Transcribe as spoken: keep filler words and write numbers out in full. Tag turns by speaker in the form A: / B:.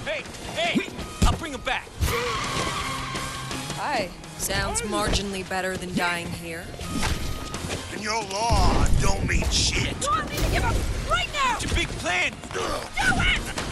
A: Hey, hey! I'll bring him back.
B: Hi. Sounds marginally better than dying here.
C: And your law don't mean shit.
D: You want me to give up right now?
A: What's your big plan?
D: Do it!